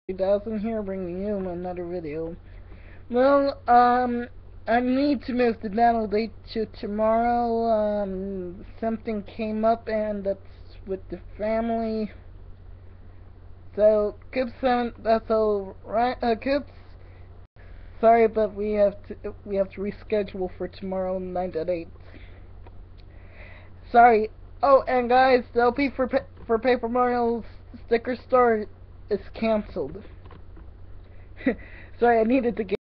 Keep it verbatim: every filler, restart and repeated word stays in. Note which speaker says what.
Speaker 1: two thousand here, bringing you another video. Well, um, I need to move the battle date to tomorrow. Um, something came up, and that's with the family. So, koops seven, that's all right. Uh, koops, sorry, but we have to we have to reschedule for tomorrow night at eight. Sorry. Oh, and guys, the L P for pa for Paper Mario's sticker store is canceled. Sorry, I needed to get